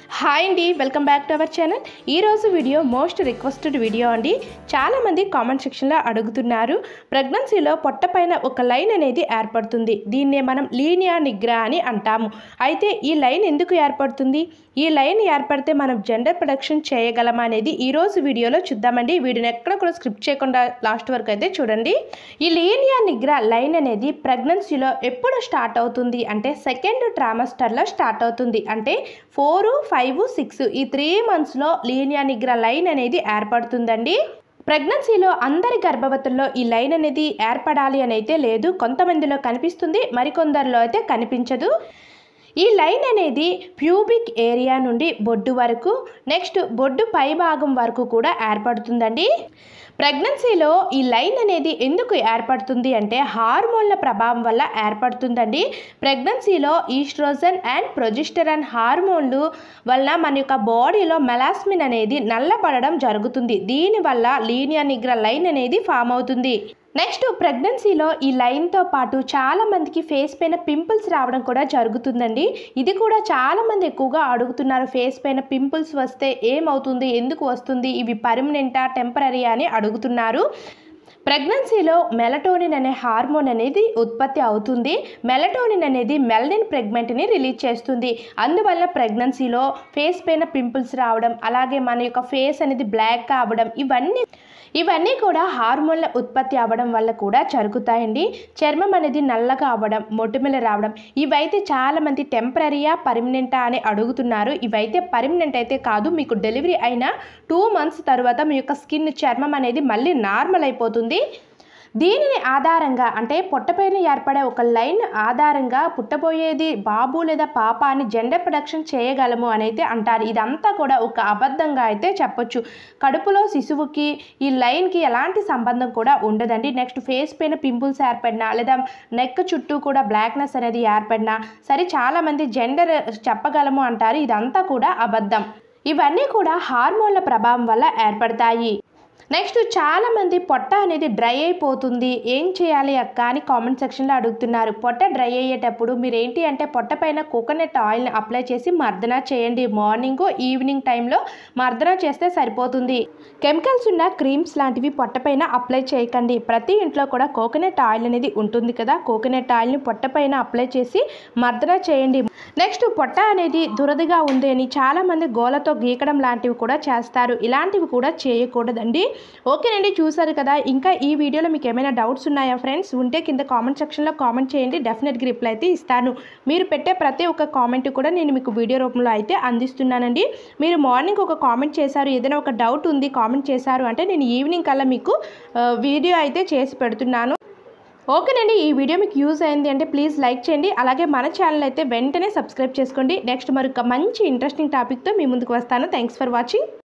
Hi అండి, welcome back to our channel. ఈరోజు video most requested video అండి. చాలామంది కామెంట్ సెక్షన్లో అడుగుతున్నారు, ప్రెగ్నెన్సీలో పొట్ట పైన ఒక లైన్ అనేది ఏర్పడుతుంది. దీన్నే మనం లీనియా నిగ్రా అని అంటాము. అయితే ఈ లైన్ ఎందుకు ఏర్పడుతుంది, ఈ లైన్ ఏర్పడితే మనం జెండర్ ప్రొడక్షన్ చేయగలమా అనేది ఈరోజు వీడియోలో చూద్దామండి. వీడియోని ఎక్కడ కూడా స్క్రిప్ట్ చేయకుండా లాస్ట్ వరకు అయితే చూడండి. ఈ లీనియా నిగ్రా లైన్ అనేది ప్రెగ్నెన్సీలో ఎప్పుడు స్టార్ట్ అవుతుంది అంటే సెకండ్ ట్రైమస్టర్లో స్టార్ట్ అవుతుంది. అంటే 4, 5, 6 ఈ 3 monthsలో లీనియా నిగ్రా లైన్ అనేది ఏర్పడుతుందండి. ప్రెగ్నెన్సీలో అందరి గర్భవతుల్లో ఈ లైన్ అనేది ఏర్పడాలి అని అయితే లేదు. కొంతమందిలో కనిపిస్తుంది, మరికొందరిలో అయితే కనిపించదు. ఈ లైన్ అనేది ప్యూబిక్ ఏరియా నుండి బొడ్డు వరకు, నెక్స్ట్ బొడ్డు పై భాగం వరకు కూడా ఏర్పడుతుందండి. ప్రెగ్నెన్సీలో ఈ లైన్ అనేది ఎందుకు ఏర్పడుతుంది అంటే హార్మోన్ల ప్రభావం వల్ల ఏర్పడుతుందండి. ప్రెగ్నెన్సీలో ఈస్ట్రోజన్ అండ్ ప్రొజెస్టెరాన్ హార్మోన్లు వల్ల మన యొక్క బాడీలో మెలాస్మిన్ అనేది నల్లబడడం జరుగుతుంది. దీనివల్ల లీనియా నిగ్రా లైన్ అనేది ఫామ్ అవుతుంది. నెక్స్ట్ ప్రెగ్నెన్సీలో ఈ లైన్తో పాటు చాలామందికి ఫేస్ పైన పింపుల్స్ రావడం కూడా జరుగుతుందండి. ఇది కూడా చాలామంది ఎక్కువగా అడుగుతున్నారు, ఫేస్ పైన పింపుల్స్ వస్తే ఏమవుతుంది, ఎందుకు వస్తుంది, ఇవి పర్మనెంటా టెంపరీ అని అడుగుతున్నారు. ప్రెగ్నెన్సీలో మెలటోనిన్ అనే హార్మోన్ అనేది ఉత్పత్తి అవుతుంది. మెలటోనిన్ అనేది మెలనిన్ పిగ్మెంట్ని రిలీజ్ చేస్తుంది. అందువల్ల ప్రెగ్నెన్సీలో ఫేస్ పైన పింపుల్స్ రావడం, అలాగే మన యొక్క ఫేస్ అనేది బ్లాక్ అవ్వడం, ఇవన్నీ కూడా హార్మోన్ల ఉత్పత్తి అవ్వడం వల్ల కూడా జరుగుతాయండి. చర్మం అనేది నల్లగా అవ్వడం, మొటిమలు రావడం, ఇవైతే చాలామంది టెంపరీయా పర్మనెంటా అని అడుగుతున్నారు. ఇవైతే పర్మనెంట్ అయితే కాదు. మీకు డెలివరీ అయిన 2 months తర్వాత మీ యొక్క స్కిన్ చర్మం అనేది మళ్ళీ నార్మల్ అయిపోతుంది. దీనిని ఆధారంగా అంటే పొట్టపైన ఏర్పడే ఒక లైన్ ఆధారంగా పుట్టబోయేది బాబు లేదా పాప అని జెండర్ ప్రొడక్షన్ చేయగలము అని అయితే అంటారు. ఇదంతా కూడా ఒక అబద్ధంగా అయితే చెప్పొచ్చు. కడుపులో శిశువుకి ఈ లైన్కి ఎలాంటి సంబంధం కూడా ఉండదండి. నెక్స్ట్ ఫేస్ పైన పింపుల్స్ ఏర్పడినా లేదా నెక్ చుట్టూ కూడా బ్లాక్నెస్ అనేది ఏర్పడినా సరే చాలామంది జెండర్ చెప్పగలము అంటారు. ఇదంతా కూడా అబద్ధం. ఇవన్నీ కూడా హార్మోన్ల ప్రభావం వల్ల ఏర్పడతాయి. నెక్స్ట్ చాలామంది పొట్ట అనేది డ్రై అయిపోతుంది, ఏం చేయాలి అక్క అని కామెంట్ సెక్షన్లో అడుగుతున్నారు. పొట్ట డ్రై అయ్యేటప్పుడు మీరు ఏంటి అంటే పొట్ట పైన కోకోనట్ ఆయిల్ని అప్లై చేసి మర్దన చేయండి. మార్నింగ్ ఈవినింగ్ టైంలో మర్దన చేస్తే సరిపోతుంది. కెమికల్స్ ఉన్న క్రీమ్స్ లాంటివి పొట్ట పైన అప్లై చేయకండి. ప్రతి ఇంట్లో కూడా కోకోనట్ ఆయిల్ అనేది ఉంటుంది కదా, కోకోనట్ ఆయిల్ని పొట్ట పైన అప్లై చేసి మర్దన చేయండి. నెక్స్ట్ పొట్ట అనేది దురదగా ఉంది అని చాలామంది గోలతో గీకడం లాంటివి కూడా చేస్తారు. ఇలాంటివి కూడా చేయకూడదండి. ఓకేనండి, చూసారు కదా. ఇంకా ఈ వీడియోలో మీకు ఏమైనా డౌట్స్ ఉన్నాయా ఫ్రెండ్స్? ఉంటే కింద కామెంట్ సెక్షన్లో కామెంట్ చేయండి, డెఫినెట్గా రిప్లై అయితే ఇస్తాను. మీరు పెట్టే ప్రతి ఒక్క కామెంట్ కూడా నేను మీకు వీడియో రూపంలో అయితే అందిస్తున్నానండి. మీరు మార్నింగ్ ఒక కామెంట్ చేశారు, ఏదైనా ఒక డౌట్ ఉంది కామెంట్ చేశారు అంటే నేను ఈవినింగ్ కల్లా మీకు వీడియో అయితే చేసి పెడుతున్నాను. ఓకేనండి, ఈ వీడియో మీకు యూజ్ అయింది అంటే ప్లీజ్ లైక్ చేయండి. అలాగే మన ఛానల్ అయితే వెంటనే సబ్స్క్రైబ్ చేసుకోండి. నెక్స్ట్ మరొక మంచి ఇంట్రెస్టింగ్ టాపిక్తో మీ ముందుకు వస్తాను. Thanks for watching.